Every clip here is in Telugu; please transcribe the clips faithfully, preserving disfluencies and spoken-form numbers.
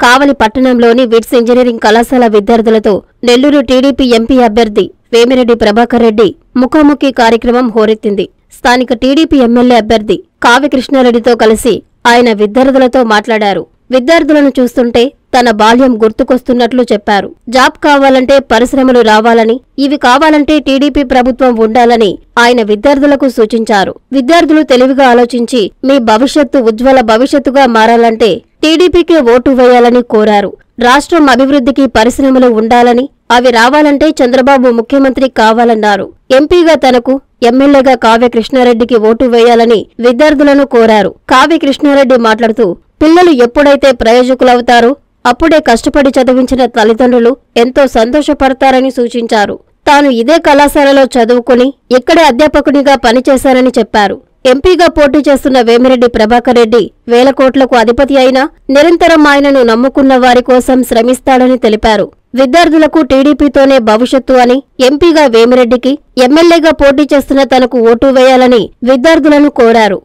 కావలి పట్టణంలోని విట్స్ ఇంజనీరింగ్ కళాశాల విద్యార్థులతో నెల్లూరు టీడీపీ ఎంపీ అభ్యర్థి వేమిరెడ్డి ప్రభాకర్ రెడ్డి ముఖాముఖి కార్యక్రమం హోరెత్తింది. స్థానిక టీడీపీ ఎమ్మెల్యే అభ్యర్థి కావ్య కృష్ణారెడ్డితో కలిసి ఆయన విద్యార్థులతో మాట్లాడారు. విద్యార్థులను చూస్తుంటే తన బాల్యం గుర్తుకొస్తున్నట్లు చెప్పారు. జాబ్ కావాలంటే పరిశ్రమలు రావాలని, ఇవి కావాలంటే టీడీపీ ప్రభుత్వం ఉండాలని ఆయన విద్యార్థులకు సూచించారు. విద్యార్థులు తెలివిగా ఆలోచించి మీ భవిష్యత్తు ఉజ్వల భవిష్యత్తుగా మారాలంటే టీడీపీకే ఓటు వేయాలని కోరారు. రాష్ట్రం అభివృద్ధికి పరిశ్రమలు ఉండాలని, అవి రావాలంటే చంద్రబాబు ముఖ్యమంత్రి కావాలన్నారు. ఎంపీగా తనకు, ఎమ్మెల్యేగా కావ్య కృష్ణారెడ్డికి ఓటు వేయాలని విద్యార్థులను కోరారు. కావ్య కృష్ణారెడ్డి మాట్లాడుతూ, పిల్లలు ఎప్పుడైతే ప్రయోజకులవుతారో అప్పుడే కష్టపడి చదివించిన తల్లిదండ్రులు ఎంతో సంతోషపడతారని సూచించారు. తాను ఇదే కళాశాలలో చదువుకుని ఇక్కడే అధ్యాపకునిగా పనిచేశానని చెప్పారు. ఎంపీగా పోటీ చేస్తున్న వేమిరెడ్డి ప్రభాకర్ రెడ్డి వేల కోట్లకు అధిపతి అయినా నిరంతరం ఆయనను నమ్ముకున్న వారి కోసం శ్రమిస్తాడని తెలిపారు. విద్యార్థులకు టీడీపీతోనే భవిష్యత్తు అని, ఎంపీగా వేమిరెడ్డికి, ఎమ్మెల్యేగా పోటీ చేస్తున్న తనకు ఓటు వేయాలని విద్యార్థులను కోరారు.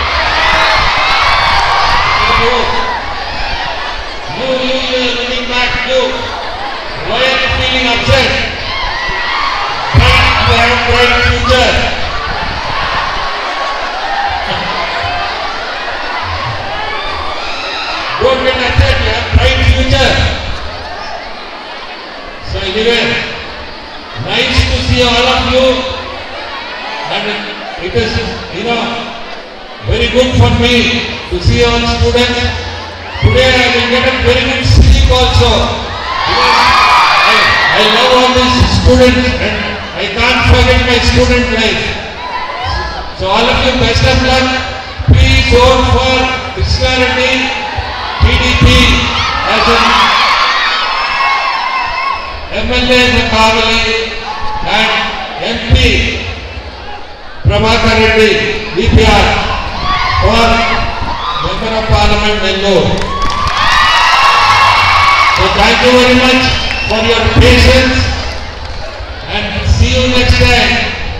Don't get upset, you have bright future. So anyway, nice to see all of you, and it is, you know, very good for me to see all students. Today I will get a very good sleep also. I, I love all these students and I can't forget my student life. So all of you, best of luck. Please vote for Krishnareddy, T D P as an M L A for Kavali and M P Prabhakar Reddy, D P R for Member of Parliament Nellore. So thank you very much for your patience and see you next time.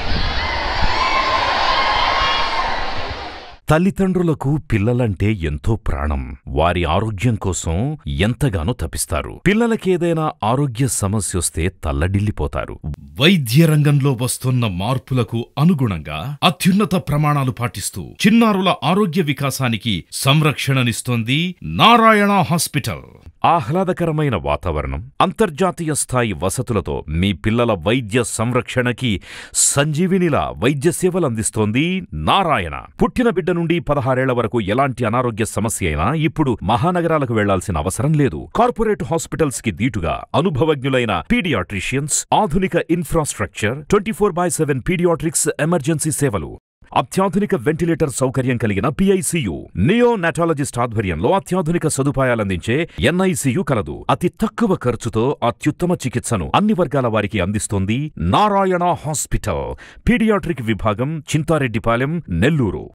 తల్లిదండ్రులకు పిల్లలంటే ఎంతో ప్రాణం. వారి ఆరోగ్యం కోసం ఎంతగానో తపిస్తారు. పిల్లలకేదైనా ఆరోగ్య సమస్యొస్తే తల్లడిల్లిపోతారు. వైద్య రంగంలో వస్తున్న మార్పులకు అనుగుణంగా అత్యున్నత ప్రమాణాలు పాటిస్తూ చిన్నారుల ఆరోగ్య వికాసానికి సంరక్షణనిస్తోంది నారాయణ హాస్పిటల్. ఆహ్లాదకరమైన వాతావరణం, అంతర్జాతీయ స్థాయి వసతులతో మీ పిల్లల వైద్య సంరక్షణకి సంజీవినిలా వైద్య సేవలందిస్తోంది నారాయణ. పుట్టిన బిడ్డ నుండి పదహారేళ్ల వరకు ఎలాంటి అనారోగ్య సమస్య అయినా ఇప్పుడు మహానగరాలకు వెళ్లాల్సిన అవసరం లేదు. కార్పొరేట్ హాస్పిటల్స్ కి దీటుగా అనుభవజ్ఞులైన పీడియాట్రిషియన్స్, ఆధునిక infrastructure, twenty four by seven paediatrics emergency సేవలు, అత్యాధునిక వెంటిలేటర్ సౌకర్యం కలిగిన పిఐసియు, నియో నాటాలజిస్ట్ ఆధ్వర్యంలో అత్యాధునిక సదుపాయాలందించే ఎన్ఐసియు కలదు. అతి తక్కువ ఖర్చుతో అత్యుత్తమ చికిత్సను అన్ని వర్గాల వారికి అందిస్తోంది నారాయణ హాస్పిటల్. పీడియాట్రిక్ విభాగం, చింతారెడ్డిపాలెం, నెల్లూరు.